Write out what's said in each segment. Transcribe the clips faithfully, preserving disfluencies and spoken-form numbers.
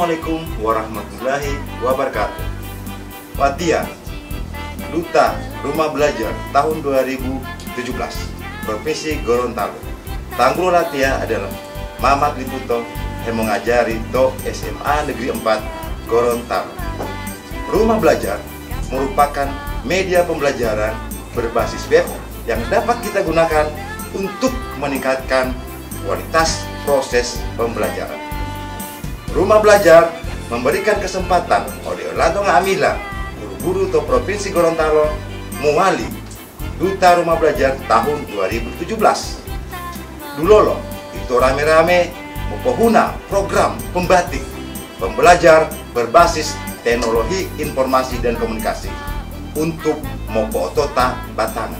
Assalamualaikum warahmatullahi wabarakatuh. Watia, Duta Rumah Belajar tahun dua ribu tujuh belas, Provinsi Gorontalo. Tangguh Latia adalah Mamat Liputo yang mengajari to S M A Negeri empat Gorontalo. Rumah Belajar merupakan media pembelajaran berbasis web yang dapat kita gunakan untuk meningkatkan kualitas proses pembelajaran. Rumah Belajar memberikan kesempatan oleh Ladong Amila, guru-guru to Provinsi Gorontalo, mewali Duta Rumah Belajar tahun dua ribu tujuh belas. Dulolo itu rame-rame mempohuna program pembatik pembelajar berbasis teknologi informasi dan komunikasi untuk Mopo Otota Batangan.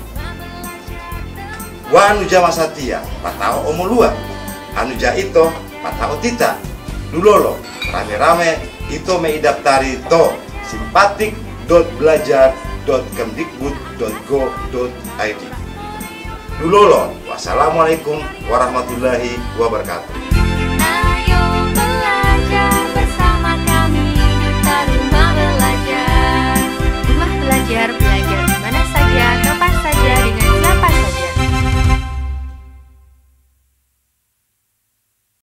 Wanuja Masatia patao omolua, anuja ito patao tita. Dulolo rame-rame itu meidaftari to simpatik dot belajar dot kemdikbud dot go dot i d. Dulolo, wassalamualaikum warahmatullahi wabarakatuh.